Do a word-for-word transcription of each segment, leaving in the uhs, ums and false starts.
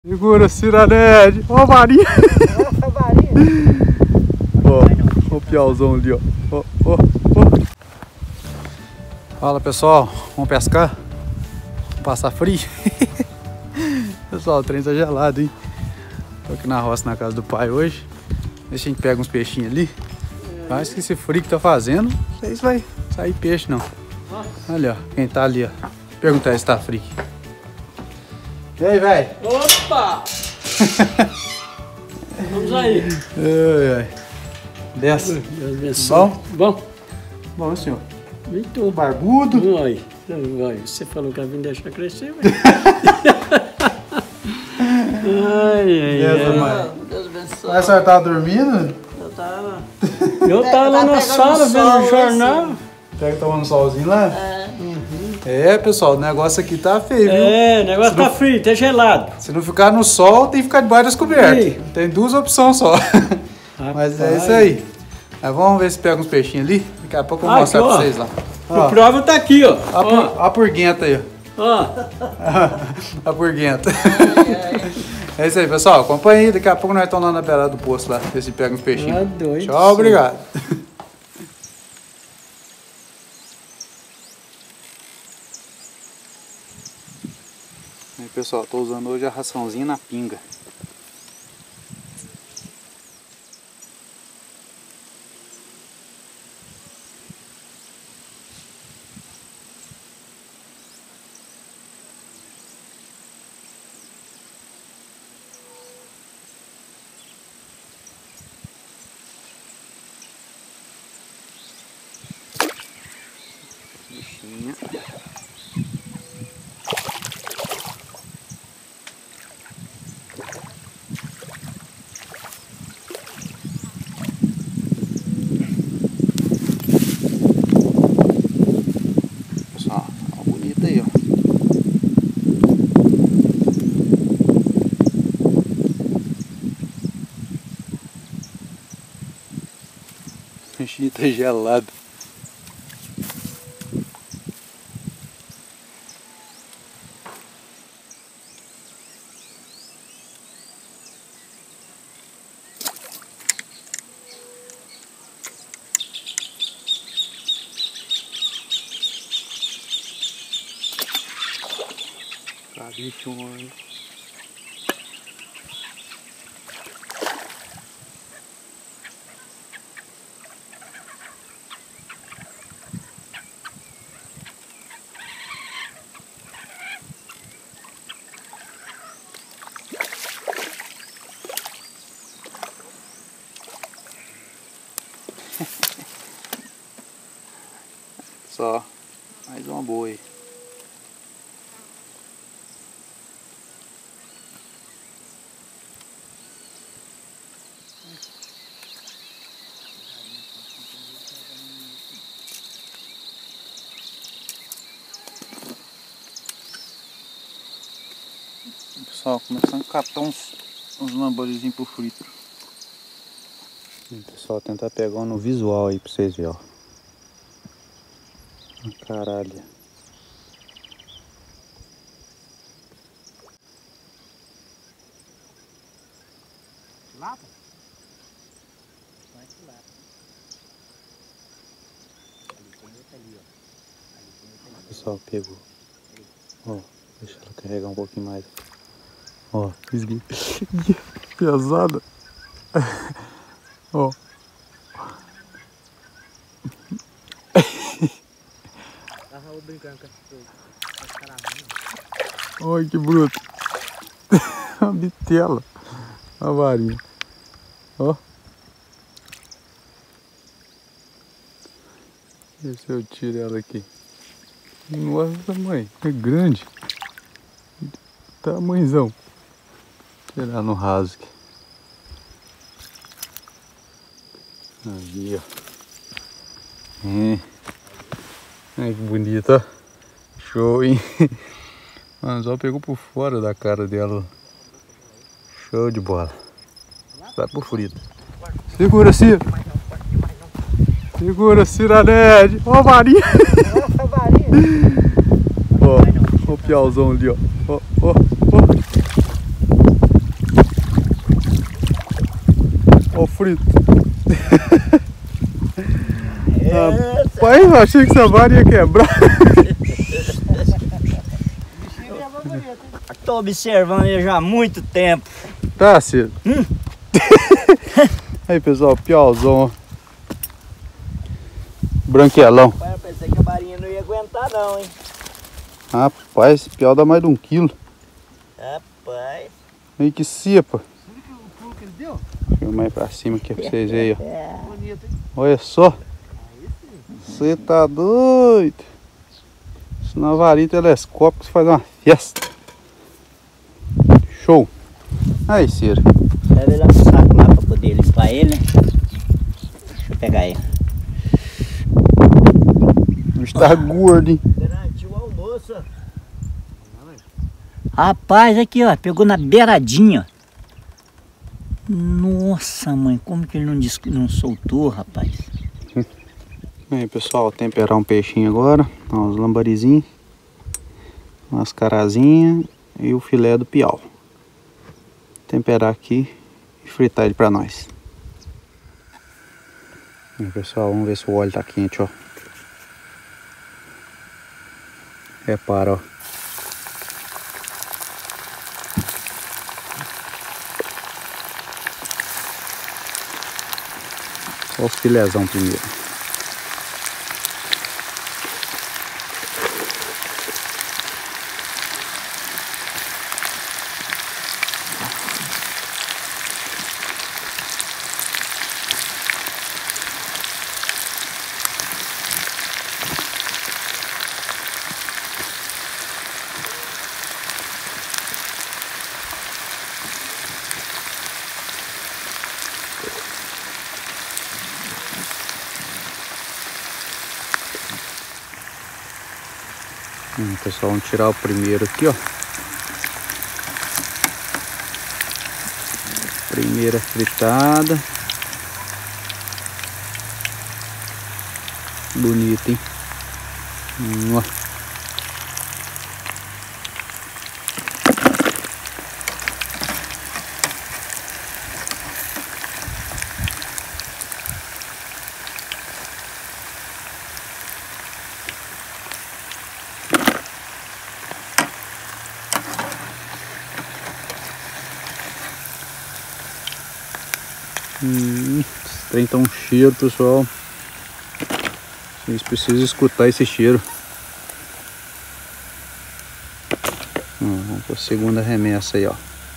Segura, Ciranete. Ó a varinha. Nossa, a varinha. Ó, ó o piauzão ali, ó. Ó, ó, ó. Fala, pessoal. Vamos pescar? Vamos passar frio? Pessoal, o trem tá gelado, hein? Tô aqui na roça, na casa do pai hoje. Deixa a gente pega uns peixinhos ali. Acho que esse frio que tá fazendo, não sei se vai sair peixe, não. Olha, ó. Quem tá ali, ó. Perguntar se tá frio. E aí, velho? Opa! Vamos aí. Ai, ai. Desce. Deus abençoe. Bom? Bom. Bom, senhor. Muito Barbudo. Vai. Vai. Você falou que ia vir deixar crescer, velho. Ai, ai, Beleza, ai. mãe. Deus abençoe. Mas a senhora tava dormindo? Eu tava. Eu tava lá na sala vendo o jornal. Pega tomando solzinho lá? É. É, pessoal, o negócio aqui tá feio, viu? É, o negócio tá frio, tá gelado. Se não ficar no sol, tem que ficar debaixo das cobertas. Sim. Tem duas opções só. Mas é Rapaz. isso aí. Mas vamos ver se pega uns peixinhos ali. Daqui a pouco eu vou Aqui, mostrar ó. pra vocês lá. O Ó, prova tá aqui, ó. a, pur, a purguenta aí, Ó, ó. ó. A purguenta. É isso aí, pessoal. Acompanha aí. Daqui a pouco nós estamos lá na beirada do poço lá. Ver se pega uns peixinhos. Ah, doido. Tchau, obrigado. Aí, pessoal, tô usando hoje a raçãozinha na pinga. Bichinha. Pessoal, ó, bonita aí, ó. O bichinho tá gelado. Tá bichão. Só mais uma boa aí. Pessoal, começando a catar uns, uns lambarezinhos pro frito. Pessoal, tentar pegar um no visual aí pra vocês verem, ó. Caralho. Lata? Vai que lata. Ali tem outra ali, ó. Ali tem outra ali. Pessoal, pegou. Ó, deixa ela carregar um pouquinho mais. Ó, fisguei. Pesada. Ó. Tava brincando com essa caravinha. Olha que bruto. Uma bitela. Uma varinha. Ó. Vê se eu tiro ela aqui. Nossa, mãe. É grande. Tamanhozão. Tirar no raso aqui. Aí, ó. É. Ai, que bonito, ó. Show, hein? Mano, só pegou por fora da cara dela. Show de bola. Vai pro frito. Segura, Ciro. Segura, Ciranete. Ó a varinha. Nossa, a varinha. Ó, ó o piauzão ali, ó. Ó, ó, ó. frito. Rapaz, eu achei que essa vara ia quebrar. Tô observando ele já há muito tempo. Tá, Ciro? Hum. Aí, pessoal, piauzão, ó. Branquelão. Rapaz, eu pensei que a varinha não ia aguentar não, hein? Rapaz, esse piau dá mais de um quilo. Rapaz. Aí que cepa. Você viu o pulo que ele deu? Filma aí pra cima aqui pra vocês verem, ó. É. Bonito, hein? Olha só. Você tá doido. Isso na varinha telescópica você faz uma festa. Show. Aí, Ciro. Leva ele no saco lá pra poder limpar ele, né? Deixa eu pegar ele. Está gordo, hein? Garantiu o almoço. Rapaz, aqui ó, pegou na beiradinha. Nossa, mãe, como que ele não, dis... não soltou, rapaz? Aí, pessoal, vou temperar um peixinho agora. Ó, os lambarizinhos, umas carazinhas e o filé do piau. Temperar aqui e fritar ele pra nós. Aí, pessoal, vamos ver se o óleo tá quente, ó. Repara, ó. Só os filézão primeiro. Hum, pessoal, vamos tirar o primeiro aqui, ó. Primeira fritada. Bonito, hein? Hum, ó. Hum, esse trem tá um cheiro, pessoal. Vocês precisam escutar esse cheiro. Hum, vamos para a segunda remessa aí, ó.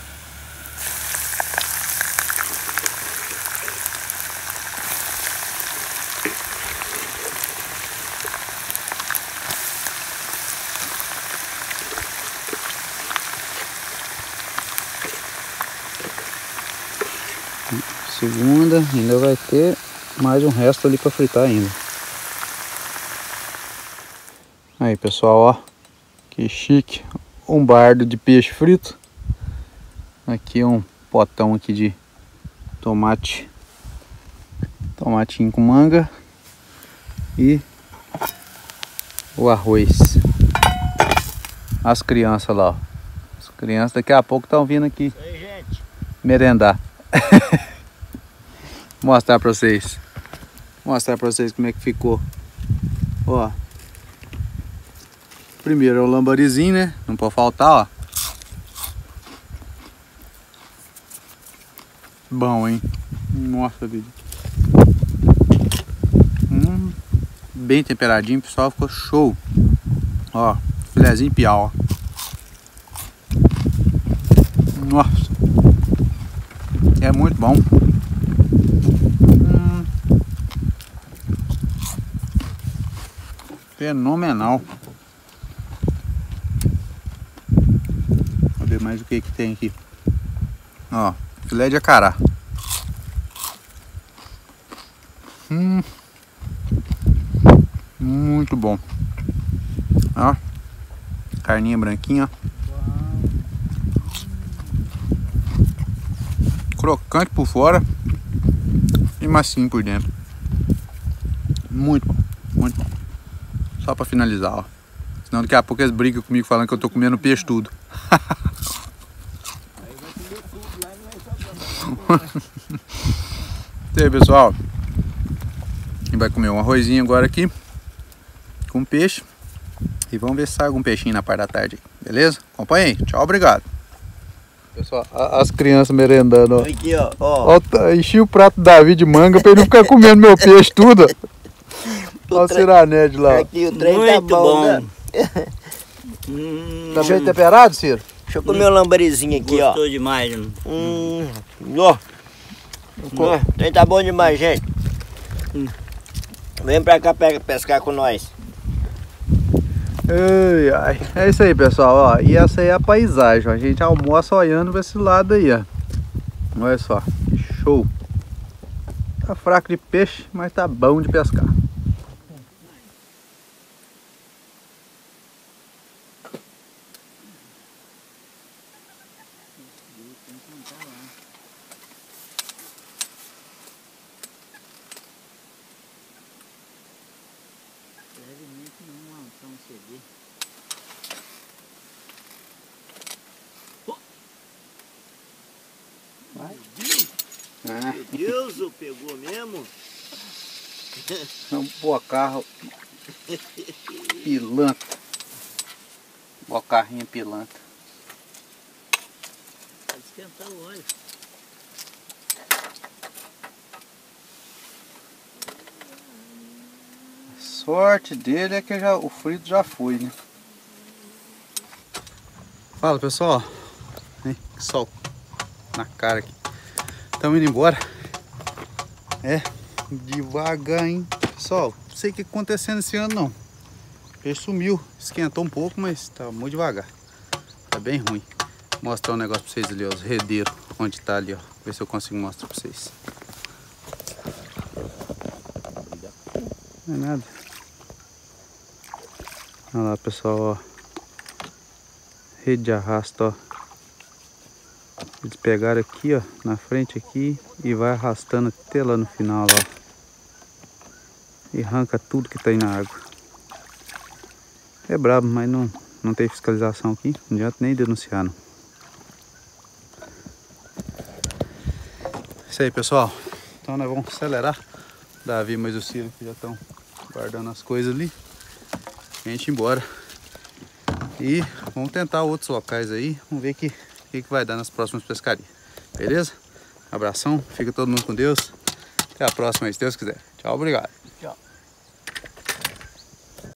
Segunda, ainda vai ter mais um resto ali para fritar ainda. Aí, pessoal, ó, que chique, um bardo de peixe frito. Aqui um potão aqui de tomate, tomatinho com manga e o arroz. As crianças lá, ó. As crianças daqui a pouco estão vindo aqui Oi, gente. merendar. Mostrar pra vocês. Mostrar pra vocês como é que ficou. Ó. Primeiro é o lambarizinho, né? Não pode faltar, ó. Bom, hein? Nossa, vida. Hum, bem temperadinho, pessoal. Ficou show. Ó, filézinho piau, ó. Nossa. É muito bom. Hum. Fenomenal. Vou ver mais o que que tem aqui. Ó, filé de acará. Hum. Muito bom. Ó, carninha branquinha. Crocante por fora e macio por dentro. Muito bom, muito bom. Só pra finalizar, ó. Senão daqui a pouco eles brigam comigo falando que eu tô comendo peixe tudo. E aí, pessoal, a gente vai comer um arrozinho agora aqui com peixe e vamos ver se sai algum peixinho na parte da tarde, beleza? Acompanha aí, tchau, obrigado. Pessoal, as crianças merendando, ó. Aqui, ó, ó. ó enchi o prato do Davi de manga pra ele não ficar comendo meu peixe tudo. Olha o ciranete lá. Aqui o trem Muito tá bom, bom. né? Hum, Tá bem temperado, Ciro? Deixa eu comer um lambarizinho aqui, ó. Gostou demais. Né? Hum, ó. Ó, o trem tá bom demais, gente. Hum. Vem pra cá pe- pescar com nós. Ai, ai. É isso aí, pessoal, ó. E essa aí é a paisagem, ó. A gente almoça olhando pra esse lado aí, ó. Olha só, que show. Tá fraco de peixe, mas tá bom de pescar. Ah, Meu Deus, pegou mesmo? é um bocarro pilantra. Bocarrinha pilantra. Pode esquentar o óleo. A sorte dele é que já, o frito já foi, né? Fala, pessoal. Que sol na cara aqui. Estamos indo embora. É, devagar, hein? Pessoal, não sei o que está acontecendo esse ano, não. O peixe sumiu, esquentou um pouco, mas tá muito devagar. Tá bem ruim. Vou mostrar um negócio pra vocês ali, ó, os redeiros, onde tá ali, ó. Ver se eu consigo mostrar pra vocês. Não é nada. Olha lá, pessoal, ó. Rede de arrasto, ó. Eles pegaram aqui, ó, na frente aqui e vai arrastando até lá no final, ó. E arranca tudo que tá aí na água. É brabo, mas não, não tem fiscalização aqui. Não adianta nem denunciar, não. Isso aí, pessoal. Então nós vamos acelerar. Davi, mas o Ciro que já estão guardando as coisas ali. A gente ir embora. E vamos tentar outros locais aí. Vamos ver que o que, que vai dar nas próximas pescarias. Beleza? Abração, fica todo mundo com Deus. Até a próxima, se Deus quiser. Tchau, obrigado.